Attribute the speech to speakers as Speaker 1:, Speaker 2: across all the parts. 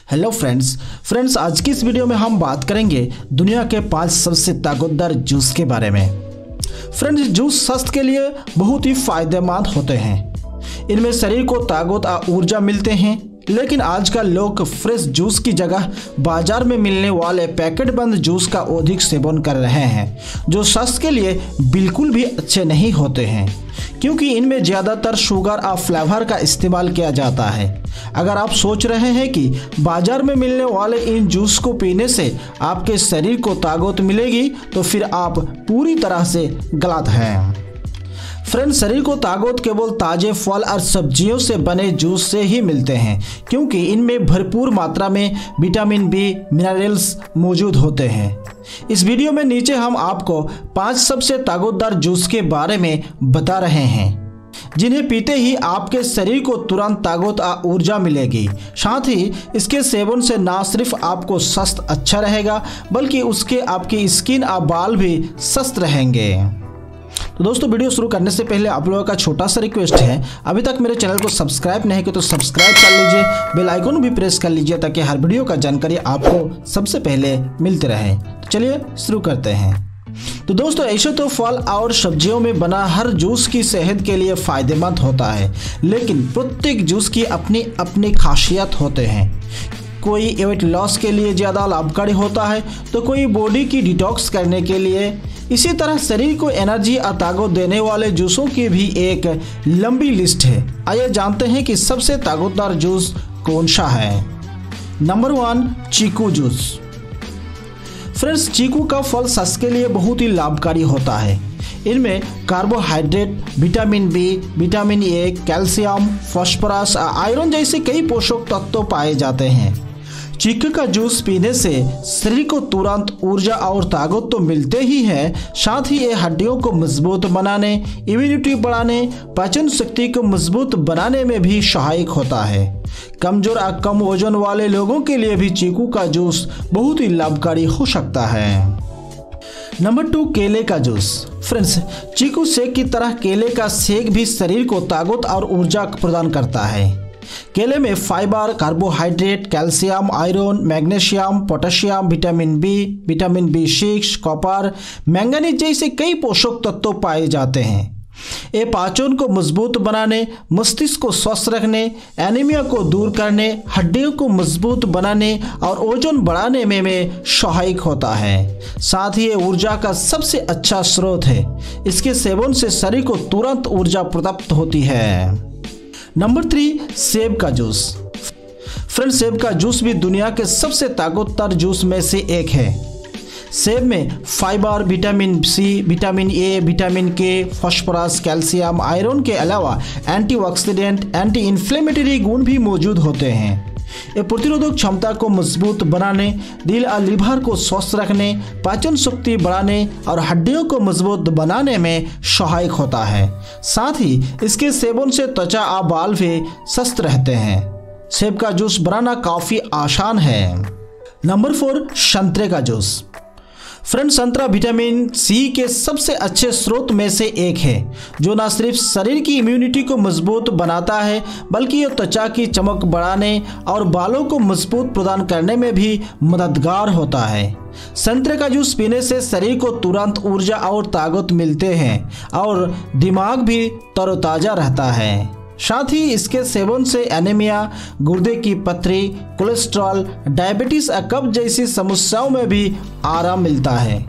Speaker 1: Hello friends आज की इस वीडियो में हम बात करेंगे दुनिया के 5 सबसे ताकतवर जूस के बारे में। फ्रेंड्स, जूस स्वास्थ्य के लिए बहुत ही फायदेमंद होते हैं। इनमें शरीर को ताकत और ऊर्जा मिलते हैं, लेकिन आजकल लोग फ्रेश जूस की जगह बाजार में मिलने वाले पैकेट बंद जूस का अधिक सेवन कर रहे हैं, जो स्वास्थ्य के लिए बिल्कुल भी अच्छे नहीं होते हैं, क्योंकि इनमें ज़्यादातर शुगर और फ्लेवर का इस्तेमाल किया जाता है। अगर आप सोच रहे हैं कि बाजार में मिलने वाले इन जूस को पीने से आपके शरीर को ताकत मिलेगी, तो फिर आप पूरी तरह से गलत हैं। फ्रेंड्स, शरीर को ताकत केवल ताजे फल और सब्जियों से बने जूस से ही मिलते हैं, क्योंकि इनमें भरपूर मात्रा में विटामिन बी मिनरल्स मौजूद होते हैं। इस वीडियो में नीचे हम आपको 5 सबसे ताकतवर जूस के बारे में बता रहे हैं, जिन्हें पीते ही आपके शरीर को तुरंत ताकत और ऊर्जा मिलेगी। साथ ही इसके सेवन से न सिर्फ आपको स्वास्थ्य अच्छा रहेगा, बल्कि उसके आपकी स्किन और बाल भी स्वस्थ रहेंगे। तो दोस्तों, वीडियो शुरू करने से पहले आप लोगों का छोटा सा रिक्वेस्ट है, अभी तक मेरे चैनल को सब्सक्राइब नहीं किया तो सब्सक्राइब कर लीजिए, बेल आइकन भी प्रेस कर लीजिए, ताकि हर वीडियो का जानकारी आपको सबसे पहले मिलती रहे। तो चलिए शुरू करते हैं। तो दोस्तों, ऐसे तो फल और सब्जियों में बना हर जूस की सेहत के लिए फायदेमंद होता है, लेकिन प्रत्येक जूस की अपनी अपनी खासियत होते हैं। कोई वेट लॉस के लिए ज़्यादा लाभकारी होता है, तो कोई बॉडी की डिटॉक्स करने के लिए। इसी तरह शरीर को एनर्जी और ताकत देने वाले जूसों की भी एक लंबी लिस्ट है। आइए जानते हैं कि सबसे ताकतवर जूस कौन सा है। Number 1, chikoo juice. Friends, chikoo का फल स्वास्थ्य के लिए बहुत ही लाभकारी होता है। इनमें carbohydrate, vitamin B, vitamin A, calcium, phosphorus और आयरन जैसे कई पोषक तत्व पाए जाते हैं। चीकू का जूस पीने से शरीर को तुरंत ऊर्जा और ताकत तो मिलते ही है, साथ ही ये हड्डियों को मजबूत बनाने, इम्यूनिटी बढ़ाने, पाचन शक्ति को मजबूत बनाने में भी सहायक होता है। कमजोर और कम वजन वाले लोगों के लिए भी चीकू का जूस बहुत ही लाभकारी हो सकता है। नंबर 2, केले का जूस। फ्रेंड्स, चीकू शेक की तरह केले का शेक भी शरीर को ताकत और ऊर्जा प्रदान करता है। केले में fibre, carbohydrate, calcium, iron, magnesium, potassium, vitamin B, vitamin B6, copper, manganese जैसे कई पोषक तत्व पाए जाते हैं। ये पाचन को मजबूत बनाने, मस्तिष्क को स्वस्थ रखने, एनीमिया को दूर करने, हड्डियों को मजबूत बनाने और ओजन बढ़ाने में सहायक होता है। साथ ही ये ऊर्जा का सबसे अच्छा स्रोत है। इसके सेवन से शरीर को तुरंत ऊर्जा प्राप्त होती है। नंबर 3, सेब का जूस। फ्रेंड्स, सेब का जूस भी दुनिया के सबसे ताकतवर जूस में से एक है। सेब में fibre, vitamin C, vitamin A, vitamin K, phosphorus, calcium, iron के अलावा एंटीऑक्सीडेंट, एंटी इन्फ्लेमेटरी गुण भी मौजूद होते हैं। ये प्रतिरोधक क्षमता को मजबूत बनाने, दिल और लीवर को स्वस्थ रखने, पाचन शक्ति बढ़ाने और हड्डियों को मजबूत बनाने में सहायक होता है। साथ ही इसके सेवन से त्वचा और बाल भी स्वस्थ रहते हैं। सेब का जूस बनाना काफ़ी आसान है। नंबर 4, संतरे का जूस। फ्रेंड्स, संतरा विटामिन सी के सबसे अच्छे स्रोत में से एक है, जो न सिर्फ शरीर की इम्यूनिटी को मजबूत बनाता है, बल्कि ये त्वचा की चमक बढ़ाने और बालों को मजबूत प्रदान करने में भी मददगार होता है। संतरे का जूस पीने से शरीर को तुरंत ऊर्जा और ताकत मिलते हैं और दिमाग भी तरोताज़ा रहता है। साथ ही इसके सेवन से एनीमिया, गुर्दे की पथरी, कोलेस्ट्रॉल, डायबिटीज और कब्ज जैसी समस्याओं में भी आराम मिलता है।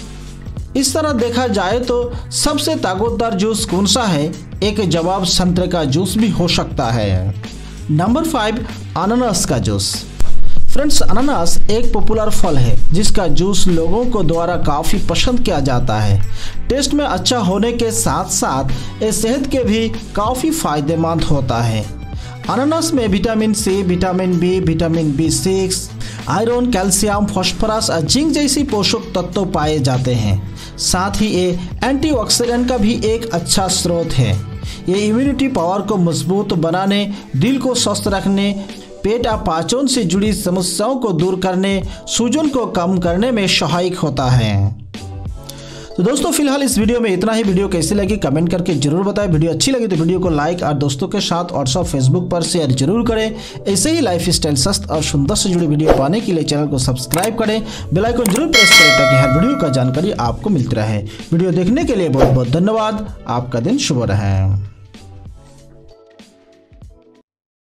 Speaker 1: इस तरह देखा जाए तो सबसे ताकतवर जूस कौन सा है? एक जवाब संतरे का जूस भी हो सकता है। नंबर 5, अनानास का जूस। फ्रेंड्स, अनानास एक पॉपुलर फल है, जिसका जूस लोगों को द्वारा काफ़ी पसंद किया जाता है। टेस्ट में अच्छा होने के साथ साथ ये सेहत के भी काफ़ी फायदेमंद होता है। अनानास में vitamin C, vitamin B, vitamin B6, iron, calcium, phosphorus और जिंक जैसी पोषक तत्व पाए जाते हैं। साथ ही ये एंटीऑक्सीडेंट का भी एक अच्छा स्रोत है। ये इम्यूनिटी पावर को मजबूत बनाने, दिल को स्वस्थ रखने, पेट और पाचन से जुड़ी समस्याओं को दूर करने, सूजन को कम करने में सहायक होता है। तो दोस्तों फिलहाल इस वीडियो में इतना ही। वीडियो कैसी लगी कमेंट करके जरूर बताएं। वीडियो अच्छी लगी तो वीडियो को लाइक और दोस्तों के साथ व्हाट्सएप फेसबुक पर शेयर जरूर करें। ऐसे ही लाइफ स्टाइल स्वस्थ और सुंदर से जुड़ी वीडियो पाने के लिए चैनल को सब्सक्राइब करें, बेल आइकन जरूर प्रेस करें ताकि हर वीडियो का जानकारी आपको मिलती रहे। वीडियो देखने के लिए बहुत बहुत धन्यवाद। आपका दिन शुभ रहे।